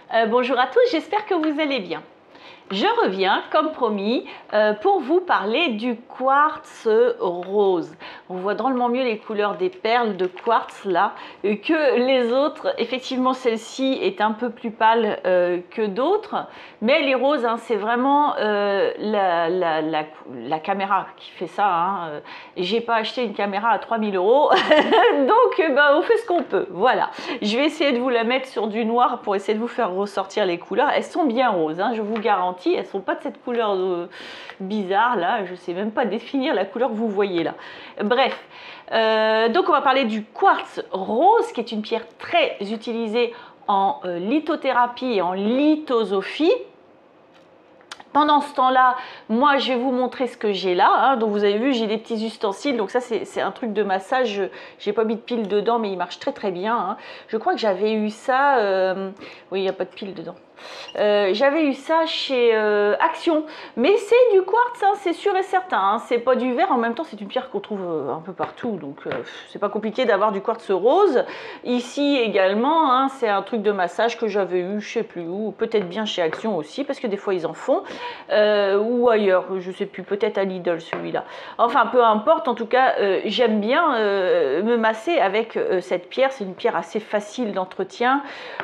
Bonjour à tous, j'espère que vous allez bien. Je reviens, comme promis, pour vous parler du quartz rose. On voit drôlement mieux les couleurs des perles de quartz là que les autres. Effectivement, celle-ci est un peu plus pâle que d'autres, mais les roses, hein, c'est vraiment la caméra qui fait ça. Hein. J'ai pas acheté une caméra à 3000 €, donc on fait ce qu'on peut. Voilà, je vais essayer de vous la mettre sur du noir pour essayer de vous faire ressortir les couleurs. Elles sont bien roses, hein, je vous garantis. Elles ne sont pas de cette couleur bizarre là, je ne sais même pas définir la couleur que vous voyez là. Bref, donc on va parler du quartz rose qui est une pierre très utilisée en lithothérapie et en lithosophie. Pendant ce temps-là, moi, je vais vous montrer ce que j'ai là. Hein. Donc, vous avez vu, j'ai des petits ustensiles. Donc, ça, c'est un truc de massage. J'ai pas mis de pile dedans, mais il marche très, très bien. Hein. Je crois que j'avais eu ça... Oui, il n'y a pas de pile dedans. J'avais eu ça chez Action, mais c'est du quartz, hein, c'est sûr et certain, hein, c'est pas du verre, en même temps c'est une pierre qu'on trouve un peu partout, donc c'est pas compliqué d'avoir du quartz rose. Ici également, hein, c'est un truc de massage que j'avais eu, je sais plus où, peut-être bien chez Action aussi, parce que des fois ils en font, ou ailleurs, je sais plus, peut-être à Lidl celui-là. Enfin, peu importe, en tout cas, j'aime bien me masser avec cette pierre, c'est une pierre assez facile d'entretien,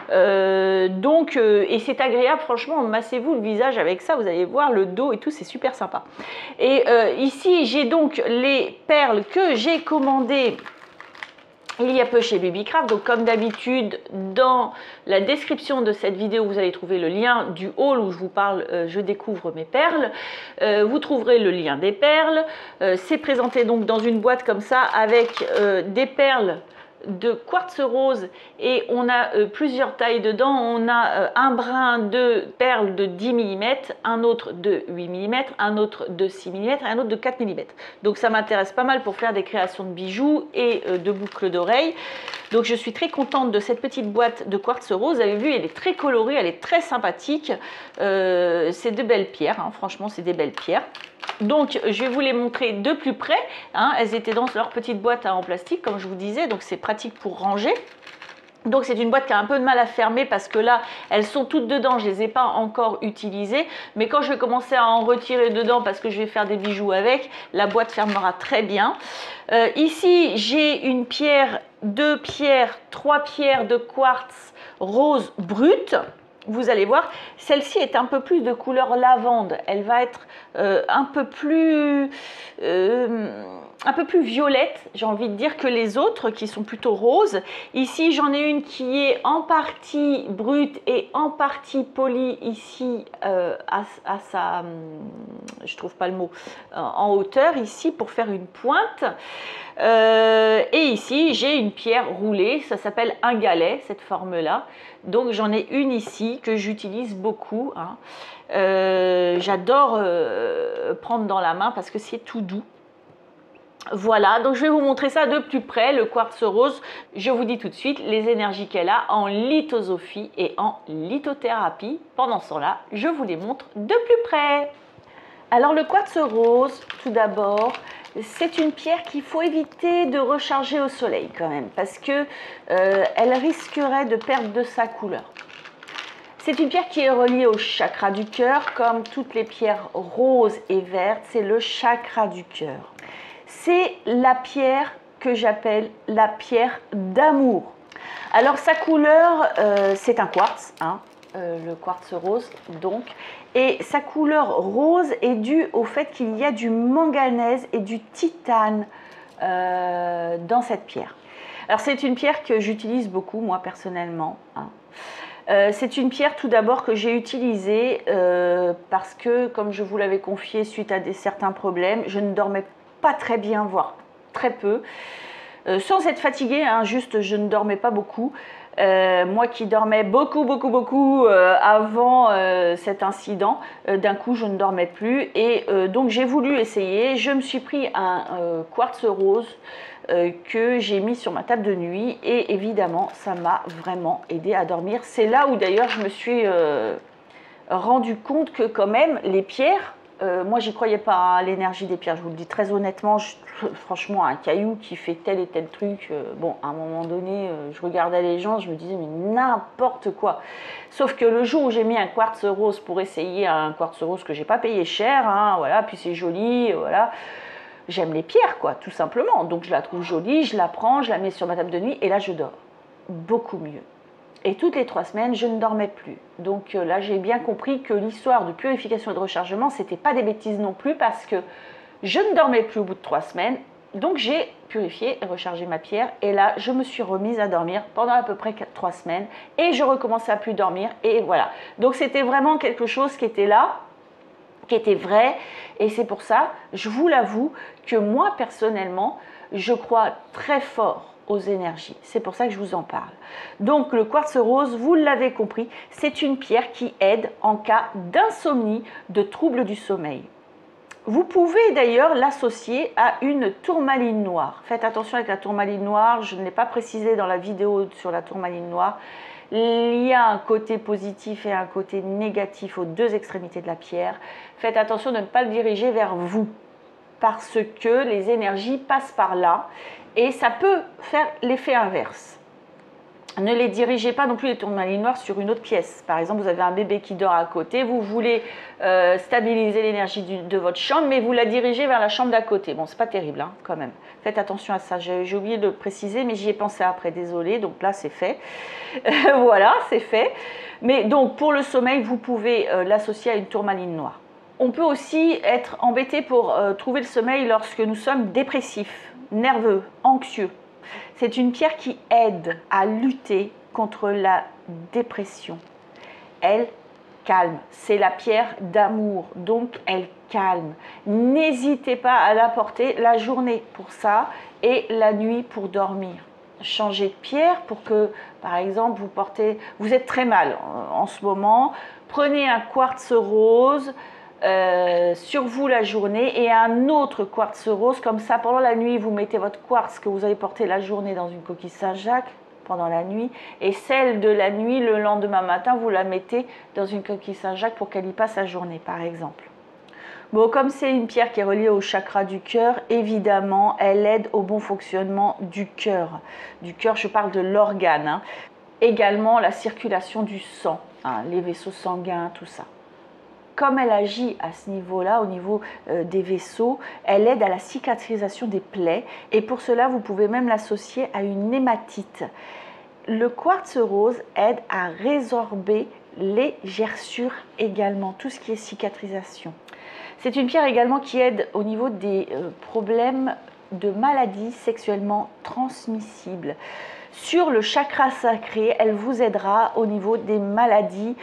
et c'est agréable, franchement, massez-vous le visage avec ça, vous allez voir le dos et tout, c'est super sympa. Et ici, j'ai donc les perles que j'ai commandées il y a peu chez Babycraft. Donc comme d'habitude, dans la description de cette vidéo, vous allez trouver le lien du haul où je vous parle, je découvre mes perles. Vous trouverez le lien des perles. C'est présenté donc dans une boîte comme ça avec des perles de quartz rose et on a plusieurs tailles dedans. On a un brin de perles de 10 mm, un autre de 8 mm, un autre de 6 mm et un autre de 4 mm. Donc ça m'intéresse pas mal pour faire des créations de bijoux et de boucles d'oreilles. Donc je suis très contente de cette petite boîte de quartz rose. Vous avez vu, elle est très colorée, elle est très sympathique. C'est de belles pierres, hein. Franchement c'est des belles pierres. Donc je vais vous les montrer de plus près, hein. Elles étaient dans leur petite boîte en plastique comme je vous disais, donc c'est pratique pour ranger. Donc c'est une boîte qui a un peu de mal à fermer parce que là elles sont toutes dedans, je ne les ai pas encore utilisées, mais quand je vais commencer à en retirer dedans parce que je vais faire des bijoux avec, la boîte fermera très bien. Ici j'ai une pierre, deux pierres, trois pierres de quartz rose brut. Vous allez voir, celle-ci est un peu plus de couleur lavande. Elle va être un peu plus violette, j'ai envie de dire, que les autres qui sont plutôt roses. Ici, j'en ai une qui est en partie brute et en partie polie ici à sa, je trouve pas le mot, en hauteur ici pour faire une pointe. Et ici, j'ai une pierre roulée, ça s'appelle un galet, cette forme-là. Donc j'en ai une ici que j'utilise beaucoup. Hein. J'adore prendre dans la main parce que c'est tout doux. Voilà, donc je vais vous montrer ça de plus près, le quartz rose. Je vous dis tout de suite les énergies qu'elle a en lithosophie et en lithothérapie. Pendant ce temps-là, je vous les montre de plus près. Alors le quartz rose, tout d'abord, c'est une pierre qu'il faut éviter de recharger au soleil quand même, parce que elle risquerait de perdre de sa couleur. C'est une pierre qui est reliée au chakra du cœur, comme toutes les pierres roses et vertes, c'est le chakra du cœur. C'est la pierre que j'appelle la pierre d'amour. Alors sa couleur, c'est un quartz, hein, le quartz rose donc, et sa couleur rose est due au fait qu'il y a du manganèse et du titane dans cette pierre. Alors c'est une pierre que j'utilise beaucoup moi personnellement, hein. C'est une pierre tout d'abord que j'ai utilisée parce que, comme je vous l'avais confié suite à certains problèmes, je ne dormais pas très bien, voire très peu, sans être fatiguée, hein, juste je ne dormais pas beaucoup. Moi qui dormais beaucoup avant cet incident, d'un coup je ne dormais plus et donc j'ai voulu essayer. Je me suis pris un quartz rose que j'ai mis sur ma table de nuit et évidemment ça m'a vraiment aidé à dormir. C'est là où d'ailleurs je me suis rendu compte que quand même les pierres Moi, j'y croyais pas hein, à l'énergie des pierres, je vous le dis très honnêtement. Franchement, un caillou qui fait tel et tel truc, bon, à un moment donné, je regardais les gens, je me disais, mais n'importe quoi. Sauf que le jour où j'ai mis un quartz rose pour essayer un quartz rose que j'ai pas payé cher, hein, voilà, puis c'est joli, voilà. J'aime les pierres, quoi, tout simplement. Donc, je la trouve jolie, je la prends, je la mets sur ma table de nuit et là, je dors beaucoup mieux. Et toutes les 3 semaines, je ne dormais plus. Donc là, j'ai bien compris que l'histoire de purification et de rechargement, ce n'était pas des bêtises non plus parce que je ne dormais plus au bout de 3 semaines. Donc j'ai purifié et rechargé ma pierre. Et là, je me suis remise à dormir pendant à peu près 3 semaines. Et je recommençais à plus dormir. Et voilà. Donc c'était vraiment quelque chose qui était là, qui était vrai. Et c'est pour ça, je vous l'avoue, que moi, personnellement, je crois très fort aux énergies. C'est pour ça que je vous en parle. Donc le quartz rose, vous l'avez compris, c'est une pierre qui aide en cas d'insomnie, de troubles du sommeil. Vous pouvez d'ailleurs l'associer à une tourmaline noire. Faites attention avec la tourmaline noire, je ne l'ai pas précisé dans la vidéo sur la tourmaline noire. Il y a un côté positif et un côté négatif aux deux extrémités de la pierre. Faites attention de ne pas le diriger vers vous parce que les énergies passent par là et ça peut faire l'effet inverse. Ne les dirigez pas non plus les tourmalines noires sur une autre pièce. Par exemple, vous avez un bébé qui dort à côté, vous voulez stabiliser l'énergie de votre chambre, mais vous la dirigez vers la chambre d'à côté. Bon, c'est pas terrible hein, quand même. Faites attention à ça. J'ai oublié de le préciser, mais j'y ai pensé après. Désolée. Donc là, c'est fait. Voilà, c'est fait. Mais donc, pour le sommeil, vous pouvez l'associer à une tourmaline noire. On peut aussi être embêté pour trouver le sommeil lorsque nous sommes dépressifs, nerveux, anxieux. C'est une pierre qui aide à lutter contre la dépression. Elle calme. C'est la pierre d'amour, donc elle calme. N'hésitez pas à la porter la journée pour ça et la nuit pour dormir. Changez de pierre pour que, par exemple, vous êtes très mal en ce moment. Prenez un quartz rose. Sur vous la journée et un autre quartz rose comme ça pendant la nuit vous mettez votre quartz que vous avez porté la journée dans une coquille Saint-Jacques pendant la nuit et celle de la nuit le lendemain matin vous la mettez dans une coquille Saint-Jacques pour qu'elle y passe la journée par exemple. Bon, comme c'est une pierre qui est reliée au chakra du cœur, évidemment elle aide au bon fonctionnement du cœur. Du cœur, je parle de l'organe hein. Également la circulation du sang hein, les vaisseaux sanguins, tout ça. Comme elle agit à ce niveau-là, au niveau des vaisseaux, elle aide à la cicatrisation des plaies et pour cela, vous pouvez même l'associer à une hématite. Le quartz rose aide à résorber les gerçures également, tout ce qui est cicatrisation. C'est une pierre également qui aide au niveau des problèmes de maladies sexuellement transmissibles. Sur le chakra sacré, elle vous aidera au niveau des maladies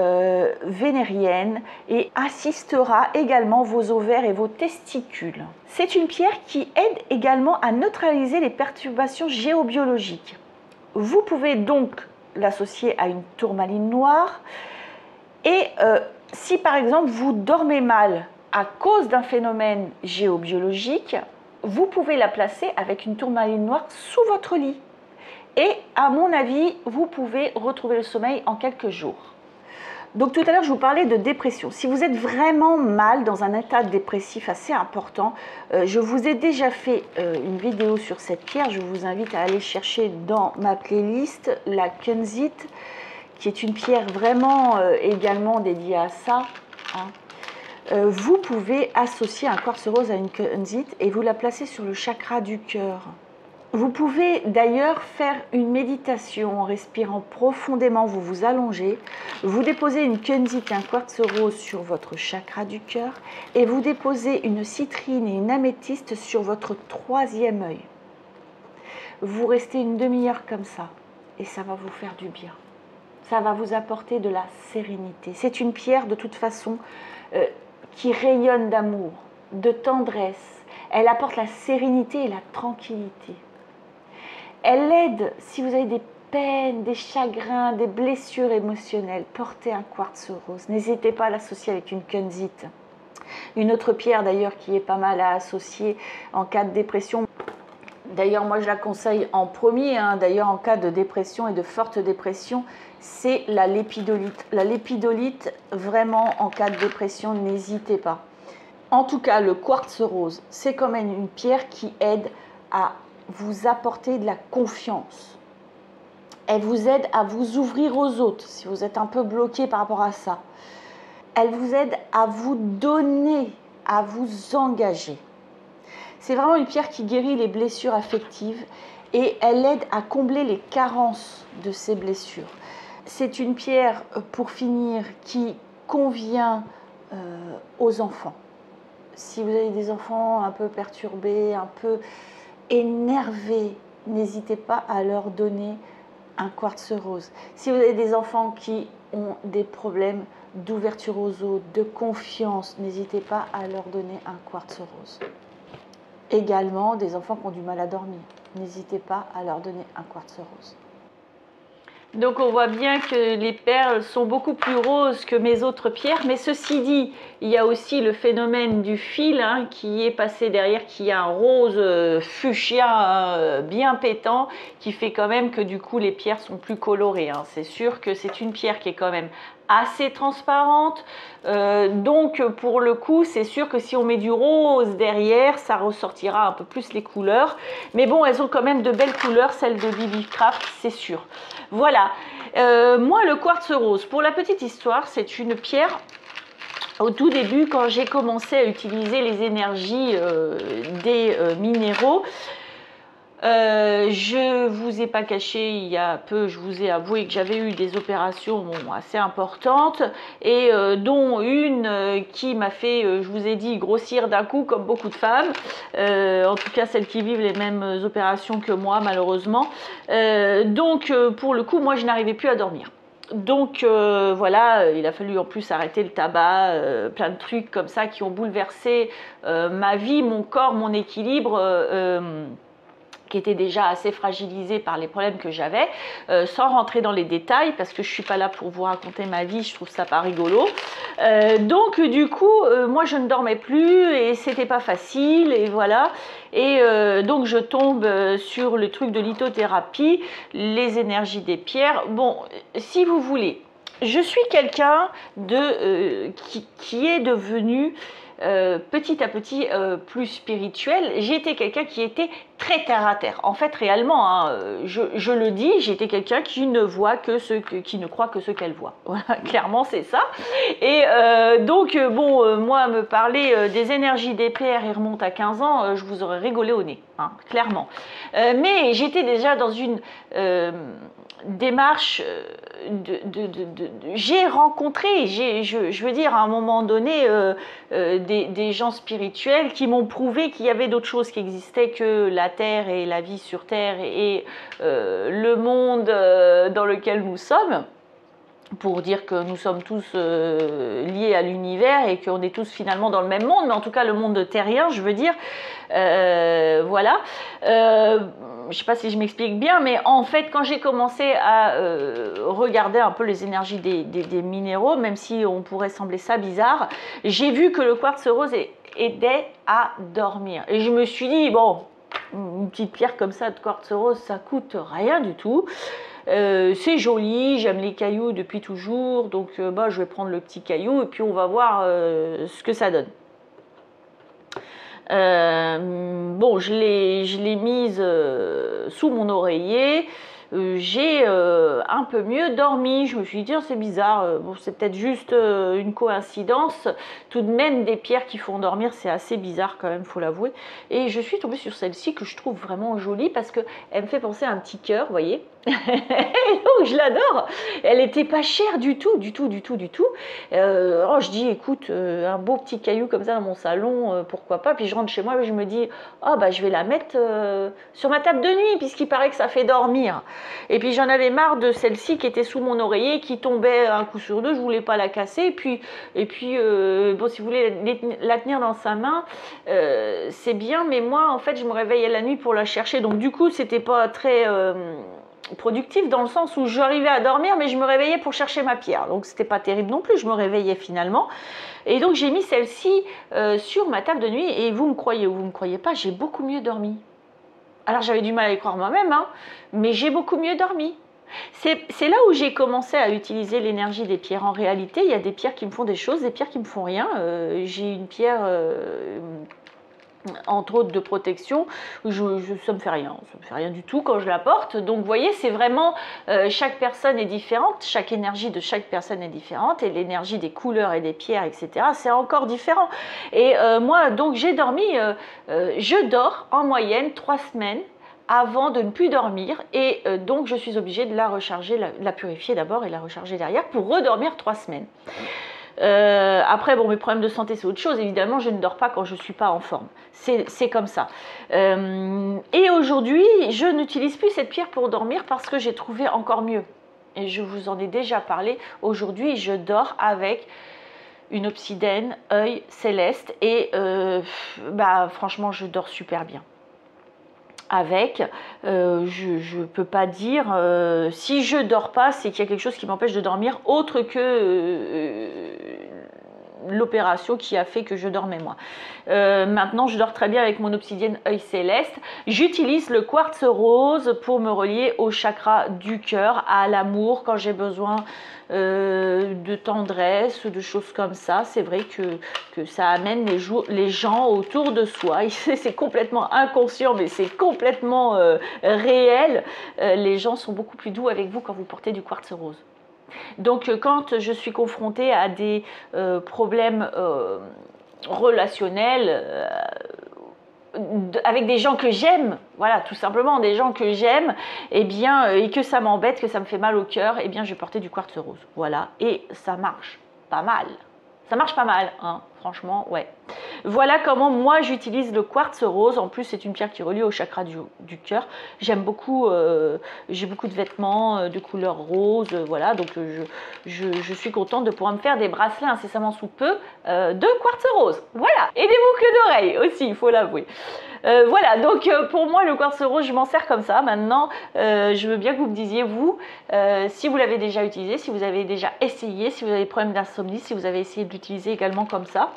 vénériennes et assistera également vos ovaires et vos testicules. C'est une pierre qui aide également à neutraliser les perturbations géobiologiques. Vous pouvez donc l'associer à une tourmaline noire et si par exemple vous dormez mal à cause d'un phénomène géobiologique, vous pouvez la placer avec une tourmaline noire sous votre lit. Et à mon avis, vous pouvez retrouver le sommeil en quelques jours. Donc tout à l'heure, je vous parlais de dépression. Si vous êtes vraiment mal, dans un état dépressif assez important, je vous ai déjà fait une vidéo sur cette pierre. Je vous invite à aller chercher dans ma playlist la kunzite, qui est une pierre vraiment également dédiée à ça. Hein. Vous pouvez associer un quartz rose à une kunzite et vous la placez sur le chakra du cœur. Vous pouvez d'ailleurs faire une méditation en respirant profondément, vous vous allongez, vous déposez une kunzite et un quartz rose sur votre chakra du cœur et vous déposez une citrine et une améthyste sur votre 3e œil. Vous restez une demi-heure comme ça et ça va vous faire du bien. Ça va vous apporter de la sérénité. C'est une pierre de toute façon qui rayonne d'amour, de tendresse. Elle apporte la sérénité et la tranquillité. Elle aide si vous avez des peines, des chagrins, des blessures émotionnelles. Portez un quartz rose. N'hésitez pas à l'associer avec une kunzite. Une autre pierre d'ailleurs qui est pas mal à associer en cas de dépression. D'ailleurs, moi je la conseille en premier, hein, d'ailleurs en cas de dépression et de forte dépression, c'est la lépidolite. La lépidolite, vraiment en cas de dépression, n'hésitez pas. En tout cas, le quartz rose, c'est quand même une pierre qui aide à vous apporter de la confiance. Elle vous aide à vous ouvrir aux autres, si vous êtes un peu bloqué par rapport à ça. Elle vous aide à vous donner, à vous engager. C'est vraiment une pierre qui guérit les blessures affectives et elle aide à combler les carences de ces blessures. C'est une pierre, pour finir, qui convient aux enfants. Si vous avez des enfants un peu perturbés, un peu énervés, n'hésitez pas à leur donner un quartz rose. Si vous avez des enfants qui ont des problèmes d'ouverture aux autres, de confiance, n'hésitez pas à leur donner un quartz rose. Également, des enfants qui ont du mal à dormir, n'hésitez pas à leur donner un quartz rose. Donc on voit bien que les perles sont beaucoup plus roses que mes autres pierres, mais ceci dit, il y a aussi le phénomène du fil qui est passé derrière, qui a un rose fuchsia bien pétant, qui fait quand même que du coup les pierres sont plus colorées. C'est sûr que c'est une pierre qui est quand même assez transparente, donc pour le coup c'est sûr que si on met du rose derrière, ça ressortira un peu plus les couleurs, mais bon, elles ont quand même de belles couleurs, celles de Bibi Craft, c'est sûr. Voilà, moi le quartz rose, pour la petite histoire, c'est une pierre, au tout début quand j'ai commencé à utiliser les énergies des minéraux, je vous ai pas caché, il y a peu, je vous ai avoué que j'avais eu des opérations assez importantes et dont une qui m'a fait, je vous ai dit, grossir d'un coup comme beaucoup de femmes, en tout cas celles qui vivent les mêmes opérations que moi malheureusement. Donc pour le coup, moi je n'arrivais plus à dormir. Donc voilà, il a fallu en plus arrêter le tabac, plein de trucs comme ça qui ont bouleversé ma vie, mon corps, mon équilibre, qui était déjà assez fragilisé par les problèmes que j'avais, sans rentrer dans les détails, parce que je ne suis pas là pour vous raconter ma vie, je trouve ça pas rigolo. Donc du coup, moi je ne dormais plus et c'était pas facile, et voilà. Et donc je tombe sur le truc de lithothérapie, les énergies des pierres. Bon, si vous voulez, je suis quelqu'un qui est devenu petit à petit plus spirituel. J'étais quelqu'un qui était très terre à terre. En fait, réellement, je le dis, j'étais quelqu'un qui ne voit que qui ne croit que ce qu'elle voit. Voilà, clairement, c'est ça. Et donc, bon, moi, me parler des énergies des pierres, il remonte à 15 ans, je vous aurais rigolé au nez, clairement. Mais j'étais déjà dans une démarche j'ai rencontré, je veux dire, à un moment donné, des gens spirituels qui m'ont prouvé qu'il y avait d'autres choses qui existaient que la Terre et la vie sur Terre et le monde dans lequel nous sommes, pour dire que nous sommes tous liés à l'univers et qu'on est tous finalement dans le même monde, mais en tout cas le monde terrien, je veux dire, voilà. Je ne sais pas si je m'explique bien, mais en fait, quand j'ai commencé à regarder un peu les énergies des minéraux, même si on pourrait sembler ça bizarre, j'ai vu que le quartz rose aidait à dormir. Et je me suis dit, bon, une petite pierre comme ça de quartz rose, ça coûte rien du tout. C'est joli, j'aime les cailloux depuis toujours, donc je vais prendre le petit caillou et puis on va voir ce que ça donne. Bon, je l'ai mise sous mon oreiller. J'ai un peu mieux dormi. Je me suis dit, c'est bizarre, bon, c'est peut-être juste une coïncidence. Tout de même, des pierres qui font dormir, c'est assez bizarre quand même, faut l'avouer. Et je suis tombée sur celle-ci que je trouve vraiment jolie parce qu'elle me fait penser à un petit cœur, vous voyez. Donc je l'adore. Elle n'était pas chère du tout. Je dis, écoute, un beau petit caillou comme ça dans mon salon, pourquoi pas. Puis je rentre chez moi et je me dis, je vais la mettre sur ma table de nuit puisqu'il paraît que ça fait dormir. Et puis j'en avais marre de celle-ci qui était sous mon oreiller, qui tombait un coup sur deux. Je voulais pas la casser. Et puis bon, si vous voulez la tenir dans sa main, c'est bien. Mais moi, en fait, je me réveillais la nuit pour la chercher. Donc du coup, c'était pas très productif dans le sens où j'arrivais à dormir mais je me réveillais pour chercher ma pierre, donc c'était pas terrible non plus, je me réveillais finalement. Et donc j'ai mis celle-ci sur ma table de nuit et vous me croyez ou vous me croyez pas, j'ai beaucoup mieux dormi. Alors j'avais du mal à y croire moi-même, mais j'ai beaucoup mieux dormi. C'est là où j'ai commencé à utiliser l'énergie des pierres. En réalité, il y a des pierres qui me font des choses, des pierres qui me font rien. J'ai une pierre, entre autres de protection, ça me fait rien, ça me fait rien du tout quand je la porte. Donc vous voyez, c'est vraiment, chaque personne est différente, chaque énergie de chaque personne est différente, et l'énergie des couleurs et des pierres, etc., c'est encore différent. Et moi, donc j'ai dormi, je dors en moyenne 3 semaines avant de ne plus dormir, et donc je suis obligée de la recharger, la purifier d'abord et la recharger derrière pour redormir 3 semaines. Après, bon, mes problèmes de santé, c'est autre chose. Évidemment, je ne dors pas quand je ne suis pas en forme. C'est comme ça. Et aujourd'hui, je n'utilise plus cette pierre pour dormir parce que j'ai trouvé encore mieux. Et je vous en ai déjà parlé. Aujourd'hui, je dors avec une obsidienne, œil céleste. Et franchement, je dors super bien. Avec, je ne peux pas dire, si je ne dors pas, c'est qu'il y a quelque chose qui m'empêche de dormir autre que l'opération qui a fait que je dormais moi. Maintenant, je dors très bien avec mon obsidienne œil céleste. J'utilise le quartz rose pour me relier au chakra du cœur, à l'amour, quand j'ai besoin de tendresse, de choses comme ça. C'est vrai que ça amène les gens autour de soi. C'est complètement inconscient, mais c'est complètement réel. Les gens sont beaucoup plus doux avec vous quand vous portez du quartz rose. Donc quand je suis confrontée à des problèmes relationnels avec des gens que j'aime, voilà, tout simplement des gens que j'aime, et que ça m'embête, que ça me fait mal au cœur, et bien je vais porter du quartz rose, voilà, et ça marche pas mal. Ça marche pas mal, hein, franchement, ouais. Voilà comment moi j'utilise le quartz rose. En plus, c'est une pierre qui relie au chakra du cœur. J'aime beaucoup, j'ai beaucoup de vêtements de couleur rose, voilà. Donc je suis contente de pouvoir me faire des bracelets incessamment sous peu de quartz rose. Voilà, et des boucles d'oreilles aussi, il faut l'avouer. Voilà, donc pour moi le quartz rose, je m'en sers comme ça. Maintenant, je veux bien que vous me disiez, vous, si vous l'avez déjà utilisé, si vous avez déjà essayé, si vous avez des problèmes d'insomnie, si vous avez essayé de l'utiliser également comme ça.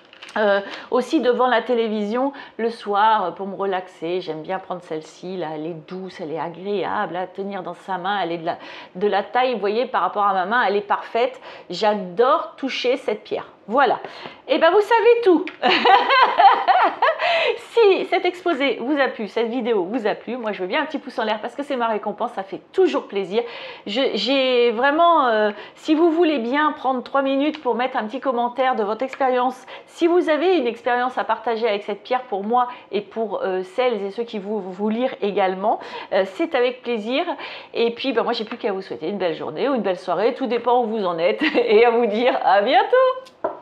Aussi devant la télévision le soir pour me relaxer, j'aime bien prendre celle-ci, là, elle est douce, elle est agréable à tenir dans sa main, elle est de la taille, vous voyez, par rapport à ma main, elle est parfaite. J'adore toucher cette pierre. Voilà, et bien vous savez tout. Si cet exposé vous a plu, cette vidéo vous a plu, moi je veux bien un petit pouce en l'air parce que c'est ma récompense, ça fait toujours plaisir. J'ai vraiment, si vous voulez bien prendre 3 minutes pour mettre un petit commentaire de votre expérience, si vous avez une expérience à partager avec cette pierre pour moi et pour celles et ceux qui vous lire également, c'est avec plaisir. Et puis moi j'ai plus qu'à vous souhaiter une belle journée ou une belle soirée, tout dépend où vous en êtes, et à vous dire à bientôt.